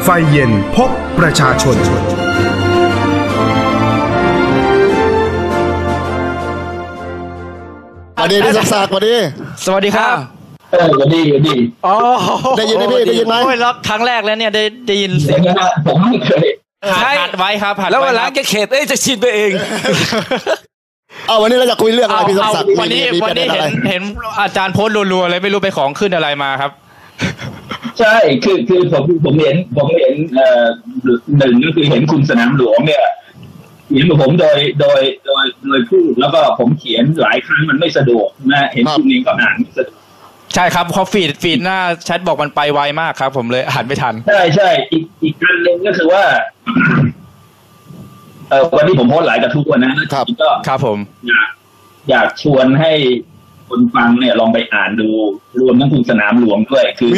ไฟเย็นพบประชาชนสวัสดีพี่สมศักดิ์สวัสดีสวัสดีครับสวัสดีอ๋อได้ยินไหมพี่ได้ยินไหมโอ้ยแล้วครั้งแรกแล้วเนี่ยได้ยินเสียงผมไม่เคยหัดไว้ครับแล้ววันหลังจะเข็ดจะชินไปเองวันนี้เราจะคุยเรื่องอะไรพี่สมศักดิ์วันนี้เห็นอาจารย์โพสต์รัวๆเลยไม่รู้ไปของขึ้นอะไรมาครับใช่คือผมเห็นหนึ่งก็คือเห็นคุณสนามหลวงเนี่ยเขียนกับผมโดยพูดแล้วก็ผมเขียนหลายครั้งมันไม่สะดวกนะเห็นคุณเองก็อ่านไม่สะดวกใช่ครับเพราะฟีดหน้าแชทบอกมันไปไวมากครับผมเลยอ่านไม่ทันใช่อีกการหนึ่งก็คือว่าวันนี้ผมโพสต์หลายกระทู้นะครับก็ครับผมอยากชวนให้คนฟังเนี่ยลองไปอ่านดูรวมทั้งคุณสนามหลวงด้วยคือ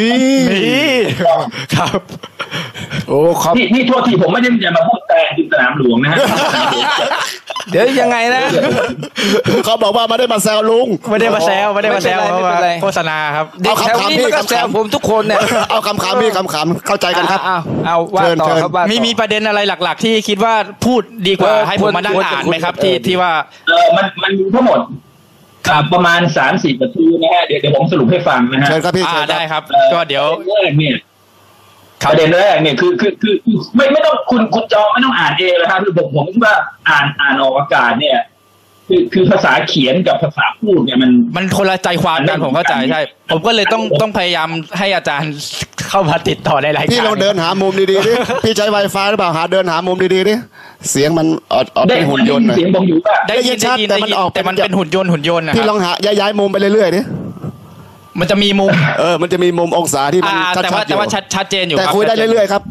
ครับโอ้ครับนี่โทษทีผมไม่ได้จะมาพูดแต่คุณสนามหลวงนะฮะเดี๋ยวยังไงนะเขาบอกว่าไม่ได้มาแซวลุงไม่ได้มาแซวโฆษณาครับเอาคำพี่ก็แซวผมทุกคนเนี่ยเอาคำพี่คำเข้าใจกันครับเอาว่าต่อครับมีประเด็นอะไรหลักๆที่คิดว่าพูดดีกว่าให้ผมมานั่งอ่านไหมครับที่ว่ามันมีทั้งหมดประมาณ 3-4 นาทีนะฮะเดี๋ยวผมสรุปให้ฟังนะฮะเชิญครับพี่ได้ครับก็เดี๋ยวแรกเนี่ยประเด็นแรกเนี่ยคือไม่ต้องคุณจองไม่ต้องอ่านเองนะครับคือผมคิดว่าอ่านออกอากาศเนี่ยคือภาษาเขียนกับภาษาพูดเนี่ยมันคนละใจความกันผมเข้าใจใช่ผมก็เลยต้องพยายามให้อาจารย์เข้ามาติดต่อในรายการพี่เราเดินหามุมดีๆดิพี่ใช้ Wi-Fi หรือเปล่าเดินหามุมดีๆดิเสียงมันออกเป็นหุ่นยนต์เสียงผมอยู่ป่ะได้ยินชัดแต่มันออกแต่มันเป็นหุ่นยนต์นะพี่ลองหาย้ายมุมไปเรื่อยๆดิมันจะมีมุมมันจะมีมุมองศาที่มันชัดๆอยู่แต่ว่าชัดเจนอยู่แต่คุยได้เรื่อยๆครับ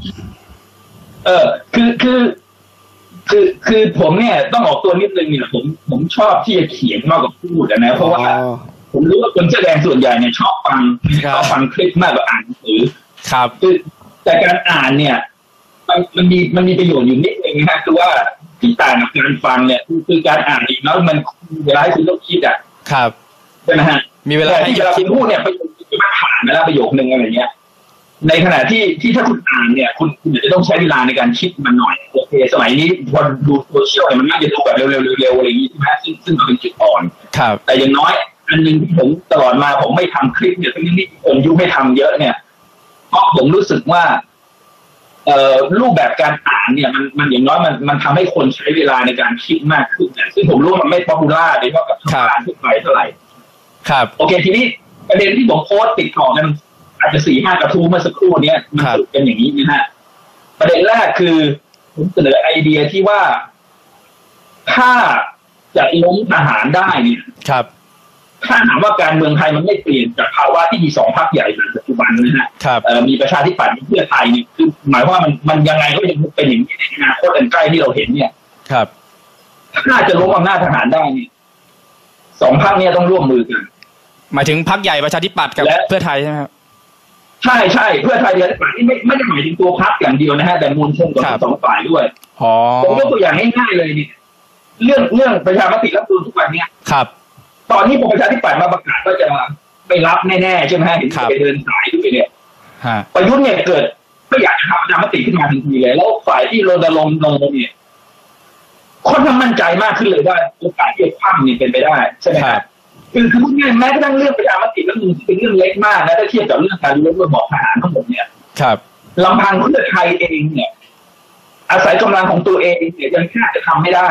คือผมเนี่ยต้องออกตัวนิดนึงเนี่ยผมชอบที่จะเขียนมากกว่าพูดนะเพราะว่าผมรู้ว่าคนแสดงส่วนใหญ่เนี่ยชอบฟังคลิปมากกว่าอ่านหนังสือครับแต่การอ่านเนี่ยมันมีประโยชน์อยู่นิดนึงนะคือว่าที่ต่างกับการฟังเนี่ยคือการอ่านอีกแล้วมันเวลาให้คุณต้องคิดครับใช่ไหมฮะมีเวลาให้คิดพูดเนี่ยประโยคมันผ่านไปแล้วประโยคนึงอะไรเงี้ยในขณะที่ถ้าคุณอ่านเนี่ยคุณจะต้องใช้เวลาในการคิดมันหน่อยโอเคสมัยนี้พอดูโซเชียลมันน่าจะดูแบบเร็วอะไรอย่างนี้ใช่ไหมซึ่งเป็นจุดอ่อนแต่อย่างน้อยอันนึงที่ผมตลอดมาผมไม่ทำคลิปเนี่ยทั้งที่ผมยุให้ทำเยอะเนี่ยเพราะผมรู้สึกว่ารูปแบบการอ่านเนี่ยมันอย่างน้อยมันทำให้คนใช้เวลาในการคิดมากขึ้นนะซึ่งผมรู้ว่ามันไม่ป๊อปปูล่าโดยเฉพาะกับชาวบ้านทั่วไปเท่าไหร่ครับโอเคทีนี้ประเด็นที่ผมโพสต์ติดต่อกันอาจจะ 4-5 กระทู้เมื่อสักครู่นี้มันสุดกันอย่างนี้นะฮะประเด็นแรกคือผมเสนอไอเดียที่ว่าถ้าจะล้มทหารได้เนี่ยครับถ้าถามว่าการเมืองไทยมันไม่เปลี่ยนจากภาวะที่มี2 พรรคใหญ่ในปัจจุบันนะฮะมีประชาธิปัตย์มีเพื่อไทยนี่คือหมายว่ามันยังไงก็ยังเป็นอย่างนี้ในอนาคตอันใกล้ที่เราเห็นเนี่ยครับถ้าจะล้มอำนาจทหารได้นี่2 พรรคเนี่ยต้องร่วมมือกันหมายถึงพรรคใหญ่ประชาธิปัตย์กับเพื่อไทยใช่ไหมครับใช่เพื่อไทยประชาธิปัตย์ที่ไม่ได้หมายถึงตัวพรรคอย่างเดียวนะฮะแต่มวลชนของ2 ฝ่ายด้วยผมยกตัวอย่างง่ายๆเลยนี่เรื่องประชามติรัฐธรรมนูญทุกวันเนี่ยครับตอนนี้พอประชาธิปัตย์มาประกาศว่าจะไม่รับแน่ๆใช่ไหมฮะเห็นไปเดินสายด้วยเนี่ยประยุทธ์เนี่ยเกิดไม่อยากจะทำประชามติขึ้นมาทันทีเลยแล้วฝ่ายที่รณรงค์เนี่ยค่อนข้างมั่นใจมากขึ้นเลยว่าโอกาสที่จะคว่ำนี่เป็นไปได้ใช่ไหมครับคือพูดง่ายแม้กระทั่งเรื่องประชามติรัฐธรรมนูญเป็นเรื่องเล็กมากนะถ้าเทียบกับเรื่องการยกเลิกบอกทหารทั้งหมดเนี่ยลำพังเพื่อไทยเองเนี่ยอาศัยกำลังของตัวเองเนี่ยยังแค่จะทำไม่ได้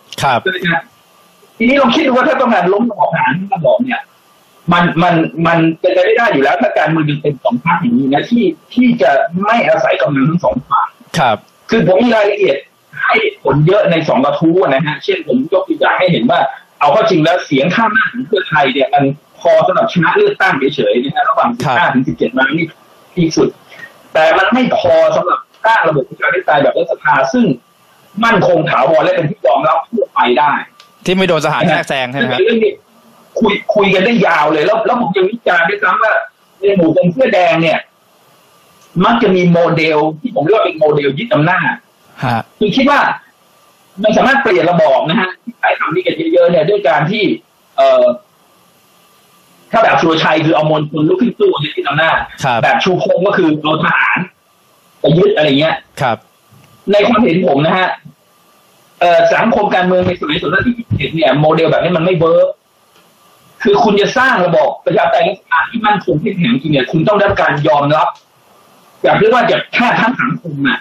ทีนี้ลองคิดดูว่าถ้าต้องการล้มระบอบทหารทั้งระบอบเนี่ยมันเป็นไปไม่ได้อยู่แล้วถ้าการเมืองเป็น2 พรรคอย่างนี้นะที่จะไม่อาศัยกำลังทั้ง2 ฝ่ายคือผมมีรายละเอียดให้ผลเยอะใน2 กระทู้นะฮะเช่นผมยกตัวอย่างให้เห็นว่าเอาเข้าจริงแล้วเสียงข้างมากของเพื่อไทยเนี่ยมันพอสำหรับชนะเลือกตั้งเฉยๆนะฮะระหว่าง15-17 มานี่ที่สุดแต่มันไม่พอสำหรับสร้างระบบประชาธิปไตยแบบรัฐสภาซึ่งมั่นคงถาวรและเป็นที่ยอมรับทั่วไปได้ที่ไม่โดนทหารแทรกแซงใช่ไหมครับเรื่องนี้คุยกันได้ยาวเลยแล้วผมยังวิจารณ์ด้วยซ้ำว่าในหมู่คนเสื้อแดงเนี่ยมักจะมีโมเดลที่ผมเรียกว่าเป็นโมเดลยึดอำนาจคือคิดว่ามันสามารถเปลี่ยนระบอบนะฮะใช้คำนี้กันเยอะๆเนี่ยด้วยการที่ถ้าแบบสุรชัยคือเอามวลชนลุกขึ้นสู้ยึดอำนาจแบบชูพงก็คือเอาทหารไปยึดอะไรเงี้ยครับในความเห็นผมนะฮะสังคมการเมืองในสมัยศตวรรษที่21เนี่ยโมเดลแบบนี้มันไม่เวิร์กคือคุณจะสร้างระบบประชาธิปไตยที่มั่นคงที่แข็งจริงเนี่ยคุณต้องได้รับการยอมรับอย่างเรียกว่าจากแค่ทั้งสังคมอ่ะ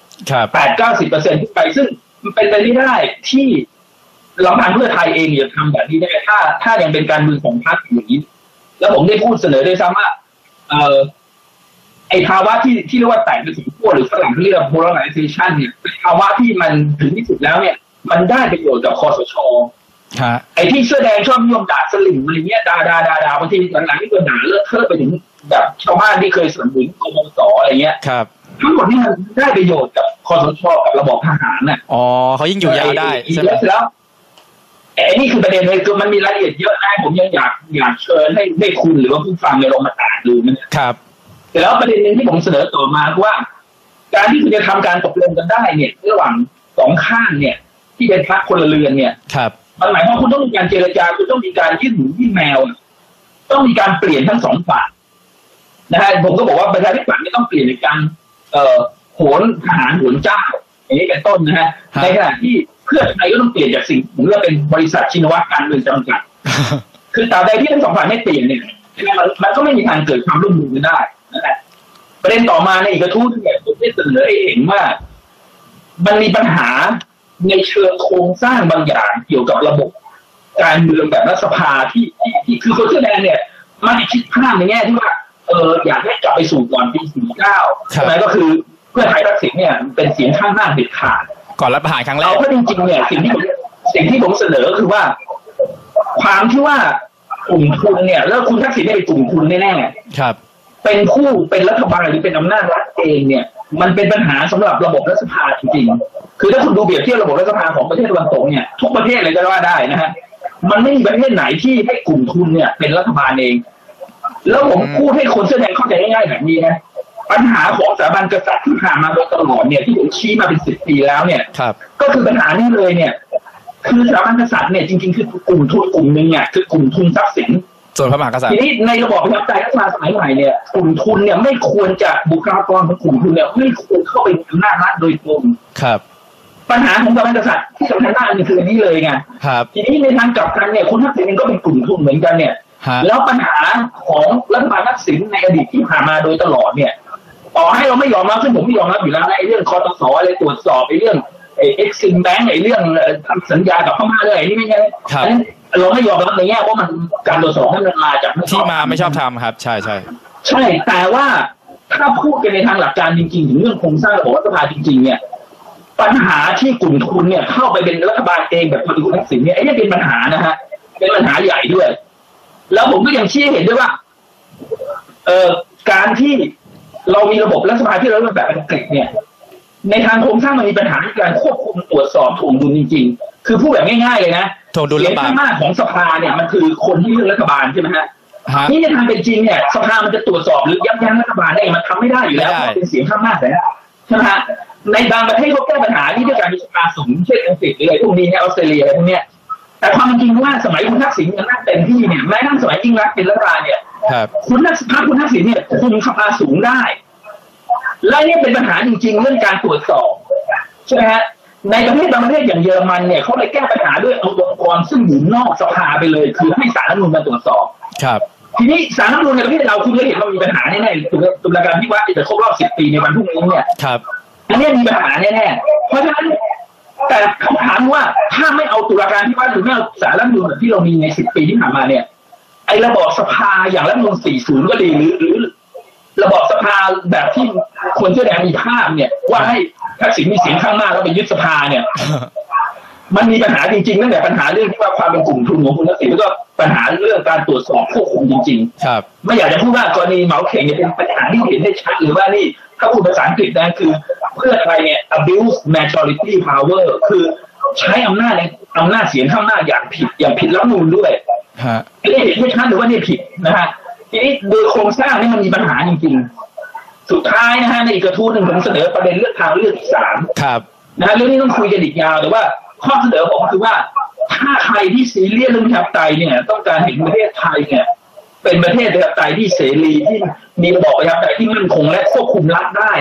8-90%ขึ้นไปซึ่งมันเป็นไปไม่ได้ที่ลำพังเพื่อไทยเองจะทำแบบนี้ได้ถ้ายังเป็นการเมืองของพรรคอย่างนี้แล้วผมได้พูดเสนอด้วยซ้ำว่าไอ้ภาวะที่เรียกว่าแตกเป็นสิ่งขั้วหรือฝรั่งเรียก polarization เนี่ยเป็นภาวะที่มันถึงที่สุดแล้วเนี่ยมันได้ประโยชน์กับคสช.ไอ้ที่เสื้อแดงชอบนิยมด่าสลิมอะไรเงี้ยด่าบางทีหลังๆนี่ก็ด่าเลิกเทอะไปถึงแบบชาวบ้านที่เคยสนับสนุนกมส.อะไรเงี้ยทั้งหมดนี่มันได้ประโยชน์กับคสช.กับระบบทหารน่ะอ๋อเขายิ่งอยู่ยาวได้ใช่ไหมแล้วไอ้นี่คือประเด็นเลยคือมันมีรายละเอียดเยอะนะผมยังอยากเชิญให้คุณหรือว่าผู้ฟังในลงมาอ่านดูนะครับแต่แล้วประเด็นนึงที่ผมเสนอต่อมาว่าการที่คุณจะทำการตกลงกันได้เนี่ยระหว่างสองข้างเนี่ยที่เป็นพรรคคนละเรือนเนี่ยมันหมายความว่าคุณต้องมีการเจรจาคุณต้องมีการยื่นหมูยื่นแมวต้องมีการเปลี่ยนทั้งสองฝ่ายนะฮะผมก็บอกว่าประชาธิปัตย์ไม่ต้องเปลี่ยนในการโหนทหารโหนเจ้าอย่างนี้เป็นต้นนะฮะในขณะที่เพื่อไทยก็ต้องเปลี่ยนจากสิ่งเหมือนกับเป็นบริษัทชินวัตรการเงินจำกัดคือตราบใดที่ทั้งสองฝ่ายไม่เปลี่ยนเนี่ยมันก็ไม่มีทางเกิดความร่วมมือกันได้นะประเด็นต่อมาในอีกกระทู้ที่แบบผมได้เสนอให้เห็นว่ามันมีปัญหาในเชิงโครงสร้างบางอย่างเกี่ยวกับระบบการเมืองแบบรัฐสภาที่คือคนเสื้อแดงเนี่ยมันคิดภาพในแง่ที่ว่าอยากให้กลับไปสู่ก่อนปี49ใช่ไหมก็คือเพื่อไทยทักษิณเนี่ยเป็นเสียงข้างมากเด็ดขาดก่อนรัฐประหารครั้งแรกเพราะจริงๆเนี่ยสิ่งที่ผมเสนอคือว่าความที่ว่ากลุ่มทุนเนี่ยแล้วคุณทักษิณเนี่ยเป็นกลุ่มทุนแน่ๆครับเป็นผู้เป็นรัฐบาลหรือเป็นอำนาจรัฐเองเนี่ยมันเป็นปัญหาสำหรับระบบรัฐสภาจริงๆคือถ้าคุณดูเปรียบเทียบระบบรัฐสภาของประเทศตะวันตกเนี่ยทุกประเทศเลยก็ว่าได้นะฮะมันไม่มีประเทศไหนที่ให้กลุ่มทุนเนี่ยเป็นรัฐบาลเองแล้วผมพูดให้คนเสื้อแดงเข้าใจง่ายๆแบบนี้นะปัญหาของสถาบันกษัตริย์ที่ผ่านมาโดยตลอดเนี่ยที่ผมชี้มาเป็น10 ปีแล้วเนี่ยก็คือปัญหานี้เลยเนี่ยคือสถาบันกษัตริย์เนี่ยจริงๆคือกลุ่มทุนกลุ่มนึงเนี่ยคือกลุ่มทุนทรัพย์สินส่วนพระมหากษัตริย์ทีนี้ในระบอบประชาธิปไตยรัฐบาลสมัยใหม่เนี่ยกลุ่มทุนเนี่ยไม่ควรจะบุคลากรของกลุ่มทุนเนี่ยไม่ควรเข้าไปอำนาจรัฐโดยตรงครับปัญหาของสถาบันกษัตริย์ที่สำคัญมากนี่คืออันนี้เลยไงทีนี้ในทางกลับกันเนี่ยคุณทักษิณเองก็เป็นกลุ่มทุนเหมือนกันเนี่ยแล้วปัญหาของรัฐบาลทักษิณในอดีตที่ผ่านมาโดยตลอดเนี่ยต่อให้เราไม่ยอมรับซึ่งผมไม่ยอมรับอยู่แล้วในเรื่องคตส.อะไรตรวจสอบไอ้เรื่องเอ็กซิมแบงก์ไอ้เรื่องทำสัญญากับพม่าเลยนี่ไม่ใช่เราไม่ยอมรับในแง่ว่ามันการตรวจสอบนั้นมันมาจากที่มาไม่ชอบทำครับใช่แต่ว่าถ้าพูดกันในทางหลักการจริงๆถึงเรื่องโครงสร้างระบบรัฐสภาจริงๆเนี่ยปัญหาที่กลุ่มทุนเนี่ยเข้าไปเป็นรัฐบาลเองแบบคุณทักษิณเนี่ยไอ้นี่เป็นปัญหานะฮะเป็นปัญหาใหญ่ด้วยแล้วผมก็ยังชี้เห็นด้วยว่าการที่เรามีระบบรัฐสภาที่เราเรียกแบบอังกฤษเนี่ยในทางโครงสร้างมันมีปัญหาในการควบคุมตรวจสอบถ่วงดุลจริงๆคือพูดแบบง่ายๆเลยนะเสียงข้างมากของสภาเนี่ยมันคือคนที่เลือกรัฐบาลใช่ไหมฮะนี่ในทางเป็นจริงเนี่ยสภามันจะตรวจสอบหรือยับยั้งรัฐบาลได้มันทำไม่ได้อยู่แล้วเพราะเป็นเสียงข้างมากเลยใช่ไหมฮะในบางประเทศเขาแก้ปัญหานี้ด้วยการมีสภาสูงเช่นอังกฤษหรืออะไรพวกนี้เนี่ยออสเตรเลียอะไรพวกเนี้ยแต่ความจริงว่าสมัยคุณทักษิณยังนั่งเต็มที่เนี่ยแม้ทั้งสมัยยิ่งรักเป็นรัฐบาลเนี่ยคุณทักษิณเนี่ยคุมสภาสูงได้และนี่เป็นปัญหาจริงๆเรื่องการตรวจสอบใช่ไหมฮะในประเทศบางประเทศอย่างเยอรมันเนี่ยเขาเลยแก้ปัญหาด้วยเอาองค์กรซึ่งอยู่นอกสภาไปเลยคือให้ศาลรัฐธรรมนูญมาตรวจสอบครับทีนี้ศาลรัฐธรรมนูญในประเทศเราคุณก็เห็นว่ามีปัญหาแน่ๆตุลาการพิวัตรจะครบรอบ10 ปีในวันพรุ่งนี้เนี่ยครับอันนี้มีปัญหาแน่ๆเพราะฉะนั้นแต่คำถามว่าถ้าไม่เอาตุลาการพิวัตรหรือไม่เอาศาลรัฐธรรมนูญแบบที่เรามีใน10 ปีที่ผ่านมาเนี่ยไอ้ระบอบสภาอย่างรัฐธรรมนูญ40ก็ดีหรือระบอบสภาแบบที่คนเสื้อแดงมีภาพเนี่ยว่าให้ทักษิณมีเสียงข้างมากแล้วไปยึดสภาเนี่ยมันมีปัญหาจริงๆตั้งแต่ปัญหาเรื่องที่ว่าความเป็นกลุ่มทุนของคุณทักษิณแล้วก็ปัญหาเรื่องการตรวจสอบควบคุมจริงๆครับไม่อยากจะพูดว่ากรณีเหมาเข่งเนี่ยเป็นปัญหาที่เห็นได้ชัดหรือว่านี่ถ้าพูดภาษาอังกฤษนะคือเพื่อไทยเนี่ย abuse majority power คือใช้อำนาจเสียงข้างมากอย่างผิดรัฐธรรมนูญด้วยไม่ได้เห็นไม่ชัดหรือว่านี่ผิดนะฮะทีนี้โดยโครงสร้างนี่มันมีปัญหาจริงๆสุดท้ายนะฮะในอีกกระทู้หนึ่งผมเสนอประเด็นเรื่องทางเลือกที่3 ครับนะฮะเรื่องนี้ต้องคุยกันอีกยาวแต่ว่าข้อเสนอผมคือว่าถ้าใครที่ซีเรียสเรื่องประชาธิปไตยเนี่ยต้องการเห็นประเทศไทยเนี่ยเป็นประเทศประชาธิปไตยที่เสรีที่มีระบอบประชาธิปไตยที่มั่นคงและควบคุมรัฐได้เนี่ย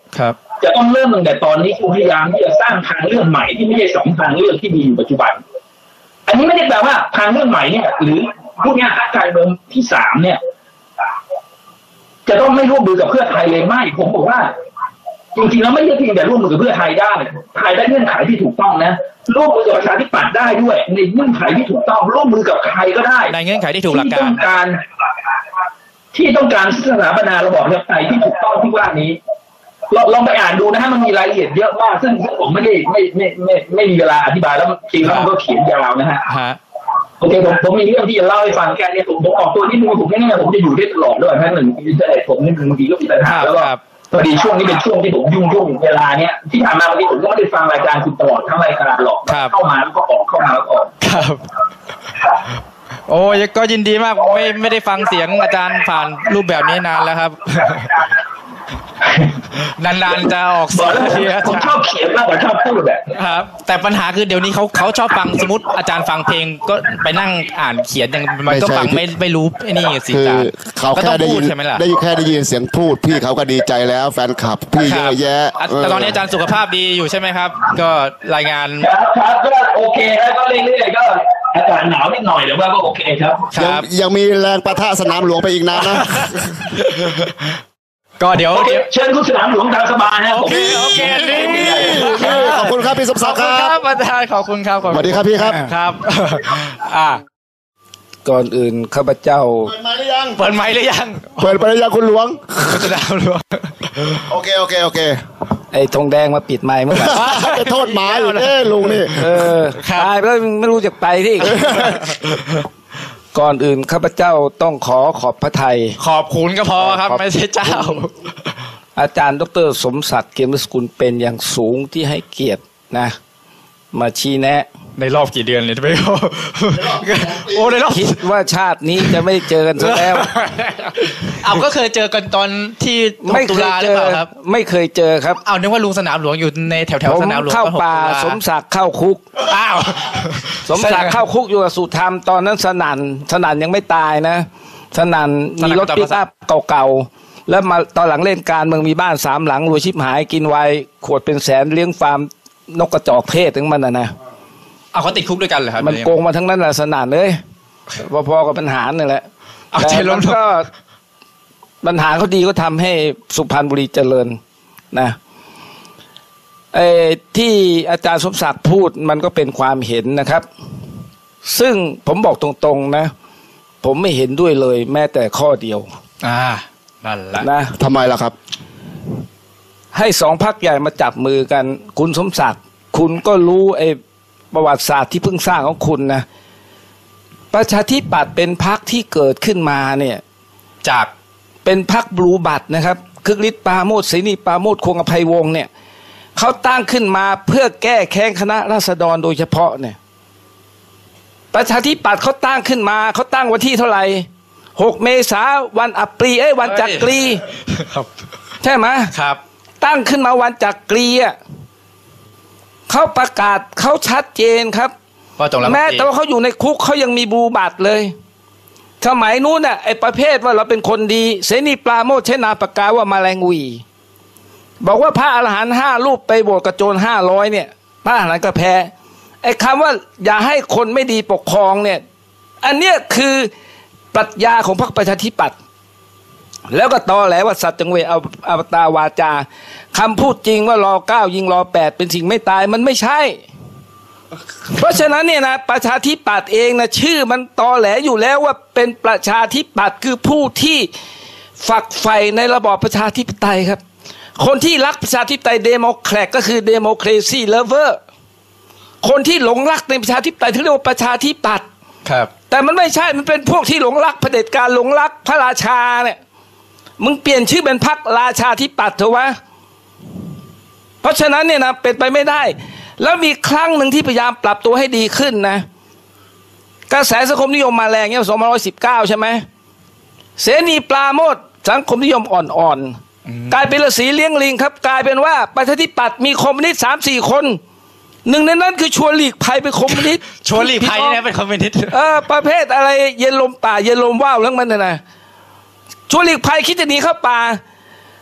ครับจะต้องเริ่มตั้งแต่ตอนนี้พยายามที่จะสร้างทางเลือกใหม่ที่ไม่ใช่สองทางเลือกที่มีอยู่ปัจจุบันอันนี้ไม่ได้แปลว่าทางเลือกใหม่เนี่ยหรือพูดง่ายๆพรรคการเมืองที่3เนี่ยจะต้องไม่ร่วมมือกับเพื่อไทยเลยไม่ผมบอกว่าจริงๆแล้วไม่ใช่เพียงแต่ร่วมมือกับเพื่อไทยได้ไทยได้เงื่อนไขที่ถูกต้องนะร่วมมือกับประชาธิปัตย์ได้ด้วยในเงื่อนไขที่ถูกต้องร่วมมือกับใครก็ได้ในเงื่อนไขที่ถูกหลักการที่ต้องการสถาปนาระบอบประชาธิปไตยที่ถูกต้องที่ว่านี้ลองไปอ่านดูนะฮะมันมีรายละเอียดเยอะมากซึ่งผมไม่มีเวลาอธิบายแล้วจริงแล้วมันก็เขียนยาวนะฮะโอเคผมมีเรื่องที่จะเล่าให้ฟังแค่นี้ผมออกตัวที่มือผมแค่นี้ผมจะอยู่ได้ตลอดด้วยแค่1 ปีแต่ผมนี่บางทีก็มีปัญหาแล้วก็พอดีช่วงนี้เป็นช่วงที่ผมยุ่งเวลาเนี้ยที่ผ่านมาบางทีผมก็ไม่ได้ฟังรายการคุณตลอดทั้งรายการหรอกเข้ามาแล้วก็ออกเข้ามาแล้วก็ออกครับโอ้ยก็ยินดีมากไม่ได้ฟังเสียงอาจารย์ผ่านรูปแบบนี้นานแล้วครับนานๆจะออกเสียงผมชอบเขียนมากกว่าชอบพูดแบบครับแต่ปัญหาคือเดี๋ยวนี้เขาชอบฟังสมมติอาจารย์ฟังเพลงก็ไปนั่งอ่านเขียนยังมันก็ฟังไม่รู้ไอ้นี่สิคือเขาแค่ได้ยินได้ยินเสียงพูดพี่เขาก็ดีใจแล้วแฟนคลับพี่เยอะแยะแต่ตอนนี้อาจารย์สุขภาพดีอยู่ใช่ไหมครับก็รายงานครับก็โอเคแล้วก็เรื่อยๆก็อากาศหนาวนิดหน่อยแต่ว่าก็โอเคครับยังมีแรงปะทะสนามหลวงไปอีกนานนะก็เดี๋ยวเชิญคุณสนามหลวงตามสบายนะโอเคขอบคุณครับพี่สมศักดิ์ครับอาจารย์ขอบคุณครับสวัสดีครับพี่ครับครับก่อนอื่นข้าพเจ้าเปิดไมค์หรือยังเปิดไมค์หรือยังเปิดไปหรือยังคุณหลวงสนามหลวงโอเคไอ้ธงแดงมาปิดไมค์เมื่อไหร่ไปโทษหมาอยู่ลุงนี่ตายไปแล้วไม่รู้จักไปที่ก่อนอื่นข้าพเจ้าต้องขอบพระทัยขอบคุณก็พอครับไม่ใช่เจ้าอาจารย์ดร.สมศักดิ์เกียรติสกุลเป็นอย่างสูงที่ให้เกียรตินะมาชี้แนะในรอบกี่เดือนเลยไม่รู้โอ้ในรอบคิดว่าชาตินี้จะไม่เจอกันซะแล้วเอาก็เคยเจอกันตอนที่ตุลาหรือเปล่าครับไม่เคยเจอครับเอานึกว่าลุงสนามหลวงอยู่ในแถวสนามหลวงเข้าป่าสมศักดิ์เข้าคุกสมศักดิ์เข้าคุกอยู่กับสุธรรมตอนนั้นสนั่นยังไม่ตายนะสนั่นมีรถปิกอัพเก่าๆแล้วมาตอนหลังเล่นการเมืองมีบ้าน3 หลังรวยชิบหายกินไวขวดเป็นแสนเลี้ยงฟาร์มนกกระจอกเทศถึงมันนะเอาเขาติดคุกด้วยกันเหรอครับมันโกงมาทั้งนั้นแหละสนั่นเลยพอๆกับปัญหานี่แหละแต่มันก็ปัญหาเขาดีก็ทำให้สุพรรณบุรีเจริญนะที่อาจารย์สมศักดิ์พูดมันก็เป็นความเห็นนะครับซึ่งผมบอกตรงๆนะผมไม่เห็นด้วยเลยแม้แต่ข้อเดียวนั่นแหละนะทำไมล่ะครับให้2 พรรคใหญ่มาจับมือกันคุณสมศักดิ์คุณก็รู้ประวัติศาสตร์ที่เพิ่งสร้างของคุณนะประชาธิปัตย์เป็นพรรคที่เกิดขึ้นมาเนี่ยจากเป็นพรรคบลูบัตรนะครับคึกฤทธิ์ปราโมช เสนีปราโมช คงอภัยวงศ์เนี่ยเขาตั้งขึ้นมาเพื่อแก้แค้นคณะราษฎรโดยเฉพาะเนี่ยประชาธิปัตย์เขาตั้งขึ้นมาเขาตั้งวันที่เท่าไหร่6 เมษายนวันอัปรีวันจักรีใช่ไหมครับตั้งขึ้นมาวันจักรีเขาประกาศเขาชัดเจนครับแม้แต่ว่าเขาอยู่ในคุกเขายังมีบูบัตรเลยสมัยนู้นน่ะประเภทว่าเราเป็นคนดีเสนีปราโมชใช้นามปากกาว่ามาแรงวีบอกว่าพระอรหันต์5 รูปไปโบสถ์กระโจน500เนี่ยพระอรหันต์ก็แพ้คำว่าอย่าให้คนไม่ดีปกครองเนี่ยอันเนี้ยคือปรัชญาของพรรคประชาธิปัตย์แล้วก็ตอแหลว่าสัตว์จังเวอวตาวาจาคำพูดจริงว่ารอ9ยิงรอ8เป็นสิ่งไม่ตายมันไม่ใช่เพราะฉะนั้นเนี่ยนะประชาธิปัตย์เองนะชื่อมันตอแหลอยู่แล้วว่าเป็นประชาธิปัตย์คือผู้ที่ฝักใฝ่ในระบอบประชาธิปไตยครับคนที่รักประชาธิปไตยเดโมแครตก็คือเดโมเครซีเลเวอร์คนที่หลงรักในประชาธิปไตยที่เรียกว่าประชาธิปัตย์ครับแต่มันไม่ใช่มันเป็นพวกที่หลงรักเผด็จการหลงรักพระราชาเนี่ยมึงเปลี่ยนชื่อเป็นพรรคราชาธิปัตย์เถอะวะเพราะฉะนั้นเนี่ยนะเป็นไปไม่ได้แล้วมีครั้งหนึ่งที่พยายามปรับตัวให้ดีขึ้นนะกระแสสังคมนิยมมาแรงเนี่ย2519ใช่ไหมเสนีปราโมชสังคมนิยมอ่อนๆกลายเป็นฤาษีเลี้ยงลิงครับกลายเป็นว่าประชาธิปัตย์มีคอมมิวนิสต์ 3-4 คนหนึ่งในนั้นคือชวนหลีกภัยเป็นคอมมิวนิสต์ชวนหลีกภัยเนี่ยเป็นคอมมิวนิสต์ประเภทอะไรเย็นลมป่าเย็นลมว่าวเรื่องมันนะชวนหลีกภัยคิดจะหนีเข้าป่า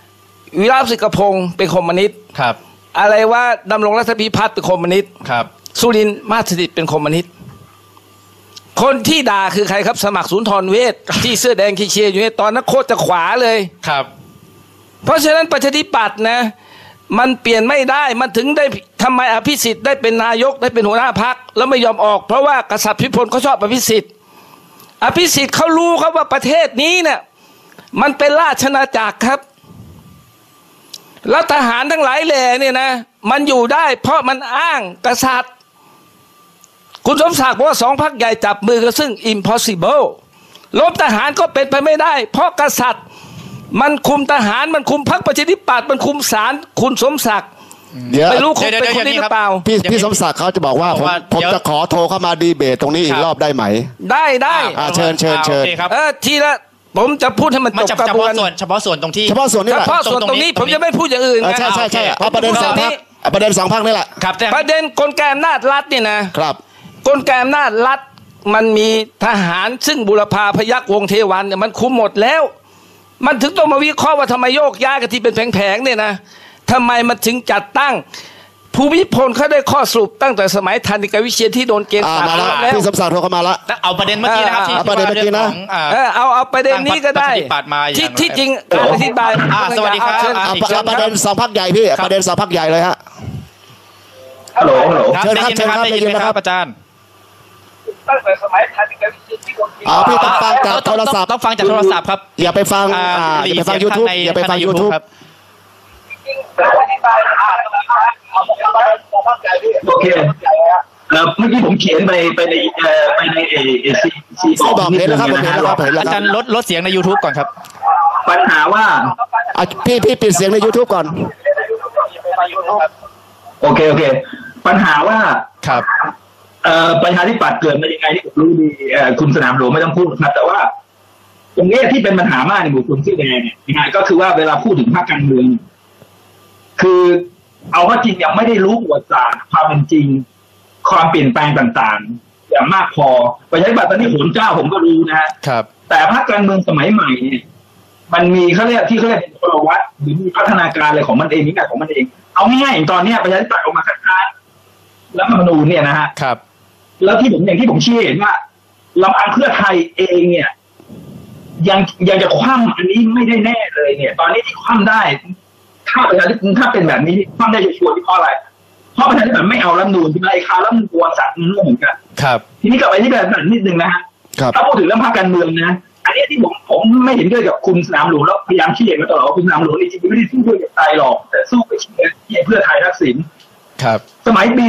วิราชสิกพงศ์เป็นคอมมิวนิสต์ครับอะไรว่าดำรงรัฐพิพัฒน์เป็นคอมมิวนิสต์ครับสุรินทร์มาสถิตเป็นคอมมิวนิสต์คนที่ด่าคือใครครับสมัครสุนทรเวชที่เสื้อแดงเชียร์อยู่ในตอนนั้นโคตรจะขวาเลยครับเพราะฉะนั้นประชาธิปัตย์นะมันเปลี่ยนไม่ได้มันถึงได้ทำไมอภิสิทธิ์ได้เป็นนายกได้เป็นหัวหน้าพรรคแล้วไม่ยอมออกเพราะว่ากษัตริย์พิพลเขาชอบอภิสิทธิ์เขารู้ครับว่าประเทศนี้เนี่ยมันเป็นราชอาณาจักรครับแล้วทหารทั้งหลายแหล่เนี่ยนะมันอยู่ได้เพราะมันอ้างกษัตริย์คุณสมศักดิ์บอกว่า2 พรรคใหญ่จับมือกันซึ่ง impossible ล้มทหารก็เป็นไปไม่ได้เพราะกษัตริย์มันคุมทหารมันคุมพรรคประชาธิปัตย์มันคุมศาลคุณสมศักดิ์ไม่รู้คุณเป็นคนนี้หรือเปล่าพี่สมศักดิ์เขาจะบอกว่าผมจะขอโทรเข้ามาดีเบตตรงนี้อีกรอบได้ไหมได้เชิญทีละผมจะพูดให้มันจบกระบวนเฉพาะส่วนตรงที่เฉพาะส่วนนี้แหละเฉพาะส่วนตรงนี้ผมจะไม่พูดอย่างอื่นใช่เอาประเด็น2 พรรคประเด็น2 พรรคนี่แหละประเด็นกลไกอำนาจรัฐนี่นะครับกลไกอำนาจรัฐมันมีทหารซึ่งบุรพาพยัคฆ์วงศ์เทวันเนี่ยมันคุมหมดแล้วมันถึงต้องมาวิเคราะห์ว่าทำไมโยกย้ายกันที่เป็นแผงๆเนี่ยนะทำไมมันถึงจัดตั้งภูมิพลเขาได้ข้อสรุปตั้งแต่สมัยธนิกาวิเชียรที่โดนเกณฑ์มาแล้วพี่สมศักดิ์โทรเข้ามาแล้วเอาประเด็นเมื่อกี้นะครับที่ประเด็นเมื่อกี้นะเอาประเด็นนี้ก็ได้ที่จริงอธิบายสวัสดีครับประเด็น2 พรรคใหญ่พี่ประเด็น2 พรรคใหญ่เลยฮะฮัลโหลเชิญครับได้ยินไหมครับอาจารย์ตั้งแต่สมัยธนิกาวิเชียรที่โดนเกณฑ์พี่ต้องฟังจากโทรศัพท์ต้องฟังจากโทรศัพท์ครับอย่าไปฟังYouTube อย่าไปฟัง YouTube ครับโอเคเมื่อกี้ผมเขียนไปในซีบอกเห็นแล้วครับอาจารย์ลดเสียงใน YouTube ก่อนครับปัญหาว่าพี่ปิดเสียงใน YouTube ก่อนโอเคปัญหาว่าครับประชาธิปัตย์เกิดมายังไงที่ผมรู้ดีคุณสนามหลวงไม่ต้องพูดนะแต่ว่าตรงนี้ที่เป็นปัญหามากในบุคคลที่แดงเนี่ยยังไงก็คือว่าเวลาพูดถึงภาคการเมืองคือเอาว่าจริงยังไม่ได้รู้ประวัติศาสตร์ความเป็นจริงความเปลี่ยนแปลงต่างๆอย่างมากพอประชาธิปัตย์ตอนนี้โหนเจ้าผมก็รู้นะฮะครับแต่ภาคการเมืองสมัยใหม่เนี่ยมันมีเขาเรียกพลวัตหรือมีพัฒนาการอะไรของมันเองนิสัยของมันเองเอาง่ายๆตอนนี้ประชาธิปัตย์ออกมาคัดค้านรัฐธรรมนูญเนี่ยนะฮะครับแล้วอย่างที่ผมชี้เห็นว่าลำพังเพื่อไทยเองเนี่ยยังจะคว่ำอันนี้ไม่ได้แน่เลยเนี่ยตอนนี้ที่คว่ำได้ถ้าประชาธิปัตย์ถ้าเป็นแบบนี้คว่ำได้ชัวร์ที่เพราะอะไรเพราะประชาธิปัตย์ไม่เอารัฐธรรมนูญที่ไอ้คารัฐธรรมนูญตัวสัตว์นั่นเหมือนกันครับทีนี้กลับไปที่แบบนั้นนิดนึงนะฮะถ้าพูดถึงเรื่องภาคการเมืองนะอันนี้ที่ผมไม่เห็นด้วยกับคุณสนามหลวงแล้วพยายามชี้เห็นมาตลอดว่าคุณสนามหลวงจริงๆไม่ได้สู้เพื่อไทยหรอกแต่สู้ไปเชียร์เพื่อไทยทักษิณครับสมัยปี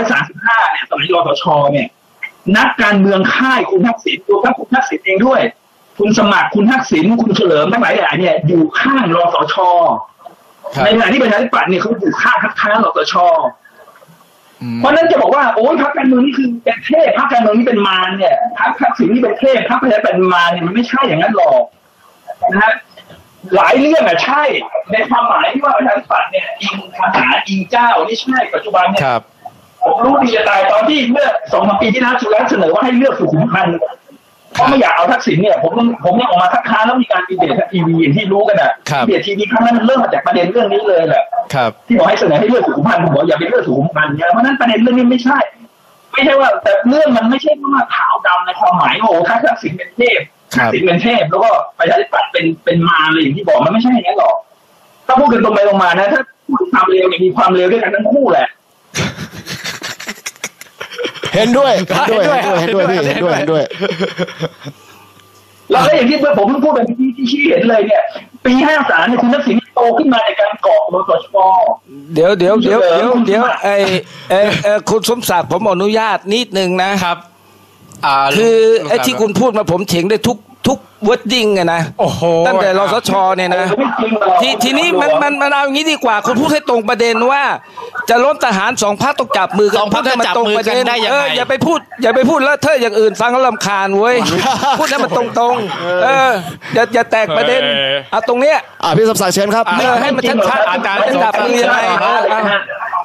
2535เนี่ยสมัยรสช.เนี่ยนักการเมืองค่ายคุณทักษิณตัวทั้งคุณทักษิณเองด้วยคุณสมัครคุณทักษิณคุณเฉลิมทั้งหลายเนี่ยอยู่ข้างรสช.ในขณะที่ประชาธิปัตย์เนี่ยเขาอยู่ข้างคัดค้านรสช.เพราะนั้นจะบอกว่าโอ้ยพรรคการเมืองนี่คือเป็นเทพพรรคการเมืองนี่เป็นมารเนี่ยพรรคทักษิณนี่เป็นเทพพรรคประชาธิปัตย์เป็นมารเนี่ยมันไม่ใช่อย่างนั้นหรอกนะฮะหลายเรื่องอะใช่ในความหมายที่ว่าประชาธิปัตย์เนี่ยอิงทหารอิงเจ้านี่ใช่ปัจจุบันเนี่ยผมรู้ดีจะตายตอนที่เมื่อ 2-3 ปีที่แล้วสุรัตน์เสนอว่าให้เลือกสุขุมพันธ์เขาไม่อยากเอาทักษิณเนี่ยผมเนี่ยออกมาคัดค้านแล้วมีการดีเบตทีวีที่รู้กันอะดีเบตทีวีครั้งนั้นเริ่มมาจากประเด็นเรื่องนี้เลยแหละที่บอกให้เสนอให้เลือกสุขุมพันธ์ผมบอกอย่าไปเลือกสุขุมพันธ์เนี่ยเพราะนั้นประเด็นเรื่องนี้ไม่ใช่ว่าแต่เรื่องมันไม่ใช่ว่าขาวดำในความหมายโอ้ถ้าทักษิณเป็นเทพทักษิณเป็นเทพแล้วก็ประชาธิปัตย์เป็นมารอะไรอย่างที่บอกมันไม่ใช่อย่างนั้นหรอกถ้าพูดกันตรงไปตรงมานะถ้าพูดความเร็วเนี่ยมีความเร็วด้วยกันทั้งคู่แหละเห็นด้วยพี่เห็นด้วยแล้วก็อย่างที่ผมเพิ่งพูดไปที่ชี้เห็นเลยเนี่ยปี53เนี่ยคุณทักษิณโตขึ้นมาในการก่อรสช. เดี๋ยวคุณสมศักดิ์ผมอนุญาตนิดนึงนะครับคือไอ้ที่คุณพูดมาผมเถียงได้ทุกวอร์ดดิ้งอะนะตั้งแต่รสช.เนี่ยนะทีนี้มันเอาอย่างนี้ดีกว่าคุณพูดให้ตรงประเด็นว่าจะล้มทหาร2 พรรคต้องจับมือกัน 2 พรรคจะจับมือกันได้ยังไงอย่าไปพูดแล้วเธออย่างอื่นฟังแล้วรำคาญเว้ยพูดให้มันตรงๆอย่าแตกประเด็นเอาตรงเนี้ยพี่สมศักดิ์เชิญครับให้มันชัดๆอาจารย์จะดับมือยังไง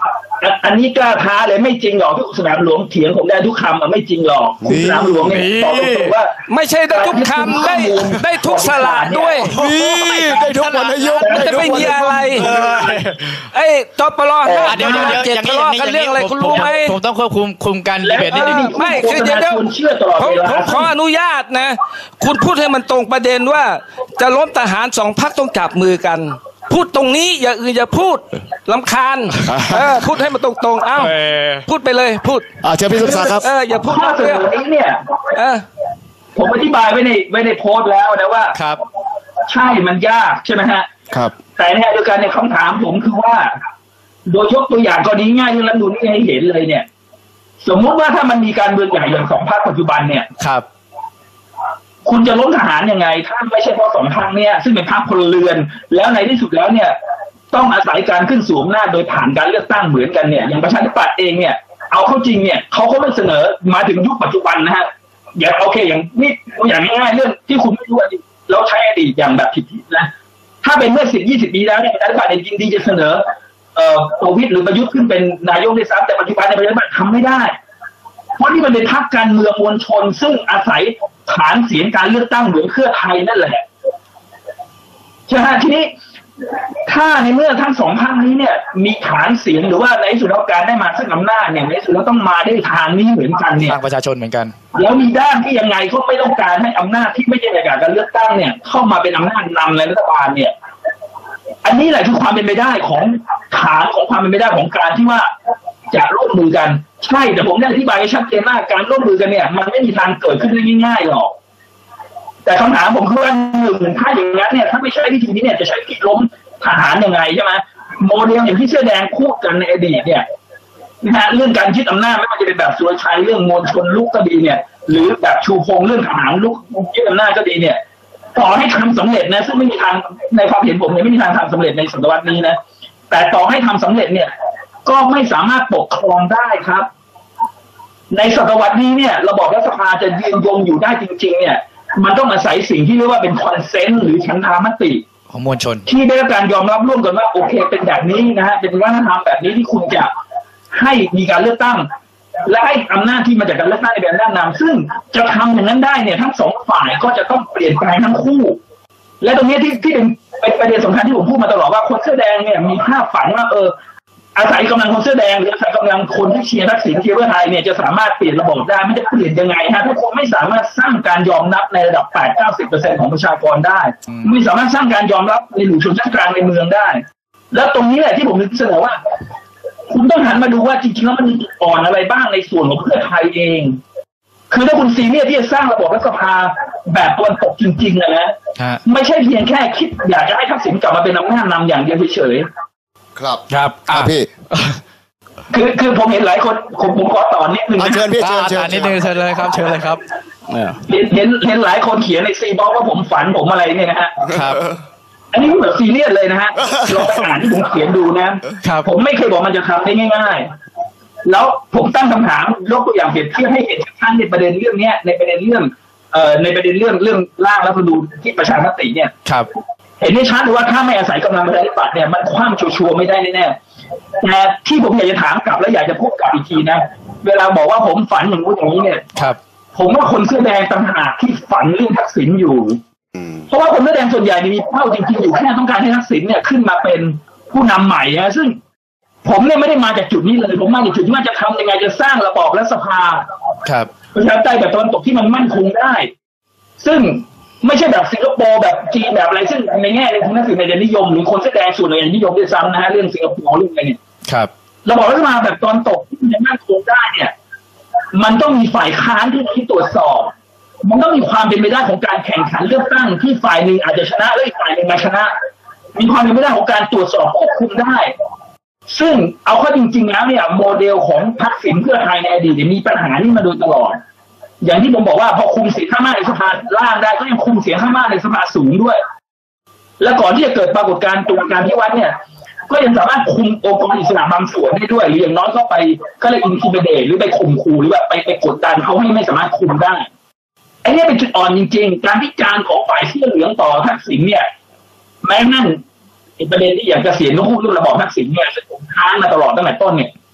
อันนี้กล้าท้าเลยไม่จริงหรอกที่สนามหลวงเถียงผมได้ทุกคำไม่จริงหรอกคุณสนามหลวงเนี่ยตอบตรงๆว่าไม่ใช่ได้ทุกคำได้ทุกสระด้วยได้ทุกวรรณยุกต์จะไม่มีอะไรไอ้จปรเดี๋ยวอย่างนี้กันเรื่องอะไรคุณรู้ไหมผมต้องควบคุมการดีเบตนิดนึงไม่คือเดี๋ยวผมขออนุญาตนะคุณพูดให้มันตรงประเด็นว่าจะล้มทหาร2 พรรคต้องจับมือกันพูดตรงนี้อย่าอื่นอย่าพูดรำคาญพูดให้มันตรงๆเอ้าพูดไปเลยพูดเชิญพี่สุขศักดิ์ครับอย่าพูดข้อเสนอนี้เนี่ยผมอธิบายไว้ในโพสต์แล้วนะว่าครับใช่มันยากใช่ไหมฮะครับแต่ในเดียวกันในคำถามผมคือว่าโดยยกตัวอย่างกรณีง่ายที่รัฐธรรมนูญนี่ให้เห็นเลยเนี่ยสมมุติว่าถ้ามันมีการเมืองใหญ่อย่าง2 พรรคปัจจุบันเนี่ยครับคุณจะล้มทหารยังไงถ้าไม่ใช่เพราะ2 พรรคเนี่ยซึ่งเป็นพรรคพลเรือนแล้วในที่สุดแล้วเนี่ยต้องอาศัยการขึ้นสู่อำนาจโดยผ่านการเลือกตั้งเหมือนกันเนี่ยอย่างประชาธิปัตย์เองเนี่ยเอาเข้าจริงเนี่ยเขาก็ไม่เสนอมาถึงยุคปัจจุบันนะฮะอย่างโอเคอย่างนี่อย่างง่ายๆเรื่องที่คุณไม่รู้เราใช้อดีตอย่างแบบผิดๆนะถ้าเป็นเมื่อ10-20 ปีแล้วเนี่ยประชาธิปัตย์ยินดีจะเสนอประวิตรหรือประยุทธ์ขึ้นเป็นนายกด้วยซ้ำแต่ปัจจุบันในประชาธิปัตย์ทำไม่ได้เพราะนี่มันเป็นพรรคการเมืองมวลชนซึ่งอาศัยฐานเสียงการเลือกตั้งเหมือนเพื่อไทยนั่นแหละใช่ไหมทีนี้ถ้าในเมื่อทั้ง2 พรรคนี้เนี่ยมีฐานเสียงหรือว่าในสุดแล้วการได้มาซึ่งอำนาจเนี่ยในสุดแล้วต้องมาด้วยทางนี้เหมือนกันเนี่ยทางประชาชนเหมือนกันแล้วมีด้านที่ยังไงเขาไม่ต้องการให้อำนาจที่ไม่ใช่ในการเลือกตั้งเนี่ยเข้ามาเป็นอำนาจนำในรัฐบาลเนี่ยอันนี้แหละคือความเป็นไปได้ของฐานของความเป็นไปได้ของการที่ว่าจะร่วมมือกันใช่แต่ผมได้อธิบายให้ชัดเจนว่าการร่วมมือกันเนี่ยมันไม่มีทางเกิดขึ้นได้ง่ายๆหรอกแต่คำถามผมคือว่า1ถ้าอย่างนั้นเนี่ยถ้าไม่ใช่วิธีนี้เนี่ยจะใช้วิธีล้มทหารยังไงใช่ไหมโมเดลอย่างที่เสื้อแดงพูดกันในอดีตเนี่ยนะฮะเรื่องการยึดอำนาจไม่ว่าจะเป็นแบบสุรชัยเรื่องมวลชนลุกก็ดีเนี่ยหรือแบบชูพงษ์เรื่องทหารลุกยึดอำนาจก็ดีเนี่ยต่อให้ทำสำเร็จนะซึ่งไม่มีทางในความเห็นผมเนี่ยไม่มีทางทำสำเร็จในศตวรรษนี้นะแต่ต่อให้ทำสำเร็จเนี่ยก็ไม่สามารถปกครองได้ครับในศตวรรษนี้เนี่ยระบอบรัฐสภาจะยืนยงอยู่ได้จริงๆเนี่ยมันต้องอาศัยสิ่งที่เรียกว่าเป็นคอนเซนต์หรือฉันทามติของมวลชนที่ได้รับการยอมรับร่วมกันว่าโอเคเป็นแบบนี้นะฮะเป็นวัฒนธรรมแบบนี้ที่คุณจะให้มีการเลือกตั้งและให้อำนาจที่มาจากการเลือกตั้งในแบบด้านนำซึ่งจะทำอย่างนั้นได้เนี่ยทั้ง2 ฝ่ายก็จะต้องเปลี่ยนแปลงทั้งคู่และตรงนี้ที่เป็นประเด็นสำคัญที่ผมพูดมาตลอดว่าคนเสื้อแดงเนี่ยมีภาพฝันว่าอาศัยกำลังคนเสื้อแดงหรืออาศัยกำลังคนที่เชียร์ทักษิณเชียร์เพื่อไทยเนี่ยจะสามารถเปลี่ยนระบบได้มันจะเปลี่ยนยังไงฮะถ้าคุณไม่สามารถสร้างการยอมรับในระดับ 8-90% ของประชากรได้ไม่สามารถสร้างการยอมรับในหมู่ชนชั้นกลางในเมืองได้แล้วตรงนี้แหละที่ผมเสนอว่าคุณต้องหันมาดูว่าจริงๆแล้วมันมีจุดอ่อนอะไรบ้างในส่วนของเพื่อไทยเองคือถ้าคุณซีเรียสที่จะสร้างระบบรัฐสภาแบบตะวันตกจริงๆนะไม่ใช่เพียงแค่คิดอยากจะให้ทักษิณกลับมาเป็นอำนาจนำอย่างเดียวเฉยครับพี่คือผมเห็นหลายคนผมขอต่อนิดนึงเชิญพี่เชิญนิดนึงเชิญเลยครับเชิญเลยครับเห็นหลายคนเขียนในซีบล็อกว่าผมฝันผมอะไรเนี่ยนะฮะครับอันนี้แบบซีเรียสเลยนะฮะลองไปอ่านที่ผมเขียนดูนะผมไม่เคยบอกมันจะทำได้ง่ายๆแล้วผมตั้งคำถามยกตัวอย่างเปรียบเทียบให้เห็นชัดๆในประเด็นเรื่องนี้ในประเด็นเรื่องร่างรัฐธรรมนูญที่ประชามติเนี่ยครับเห็นได้ชัดเลยว่าถ้าไม่อาศัยกำลังประชาธิปัตย์เนี่ยมันคว่ำชัวร์ไม่ได้แน่ๆแต่ที่ผมอยากจะถามกลับและอยากจะพูดกลับอีกทีนะเวลาบอกว่าผมฝันอย่างนี้เนี่ยผมว่าคนเสื้อแดงต่างหากที่ฝันเรื่องทักษิณอยู่เพราะว่าคนเสื้อแดงส่วนใหญ่มีเป้าจริงๆอยู่แค่ต้องการให้ทักษิณเนี่ยขึ้นมาเป็นผู้นำใหม่นะซึ่งผมเนี่ยไม่ได้มาจากจุดนี้เลยผมมาจากจุดที่ว่าจะทำยังไงจะสร้างระบอบรัฐสภาประชาธิปไตยแบบตะวันตกที่มันมั่นคงได้ซึ่งไม่ใช่แบบสิงคโปร์แบบจีนแบบอะไรซึ่งในแง่ในทางนักสื่อในนิยมหรือคนแสดงส่วนในนิยมด้วยซ้ำนะฮะเรื่องสิงคโปร์เรื่องอะไรเนี่ยระบบรัฐบาลแบบตอนตกที่มันมั่นคงได้เนี่ยมันต้องมีฝ่ายค้านที่ตรวจสอบมันต้องมีความเป็นไปได้ของการแข่งขันเลือกตั้งที่ฝ่ายหนึ่งอาจจะชนะและอีกฝ่ายหนึ่งมาชนะมีความเป็นไปได้ของการตรวจสอบควบคุมได้ซึ่งเอาเข้าจริงๆแล้วเนี่ยโมเดลของทักษิณเพื่อไทยในอดีตมีปัญหานี้มาโดยตลอดอย่างที่ผมบอกว่าพอคุมเสียงข้างมากในสภาล่างได้ก็ยังคุมเสียงข้างมากในสภาสูงด้วยและก่อนที่จะเกิดปรากฏการณ์ตัวการที่วัดเนี่ยก็ยังสามารถคุมองค์กรอิสระบางส่วนได้ด้วยหรืออย่างน้อยก็ไปก็เลยอินทิเมเดตหรือไปข่มขู่หรือแบบไปกดดันเขาให้ไม่สามารถคุมได้ไอ้นี่เป็นจุดอ่อนจริงๆการวิจารณ์ของฝ่ายเสื้อเหลืองต่อทักษิณเนี่ยแม้นั่นประเด็นที่อยากจะเสียงก็พูดเรื่องระบอบทักษิณเนี่ยซึ่งผมค้านมาตลอดตั้งแต่ต้นเนี่ย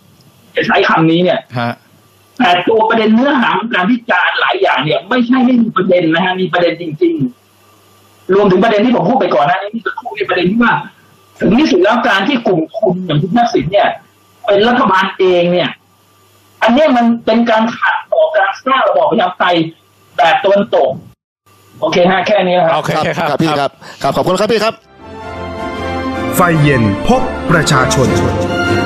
จะใช้คำนี้เนี่ยแต่ตัวประเด็นเนื้อหาของการวิจารณ์หลายอย่างเนี่ยไม่ใช่ไม่มีประเด็นนะฮะมีประเด็นจริงๆรวมถึงประเด็นที่ผมพูดไปก่อนหน้านี้ที่จะพูดในประเด็นที่ว่าถึงที่สุดแล้วการที่กลุ่มคนอย่างคุณทักษิณเนี่ยเป็นรัฐบาลเองเนี่ยอันนี้มันเป็นการขัดต่อการสร้างระบอบประชาธิปไตยแบบตะวันตกโอเคฮะแค่นี้ครับโอเคครับพี่ครับขอบคุณครับพี่ครับไฟเย็นพบประชาชน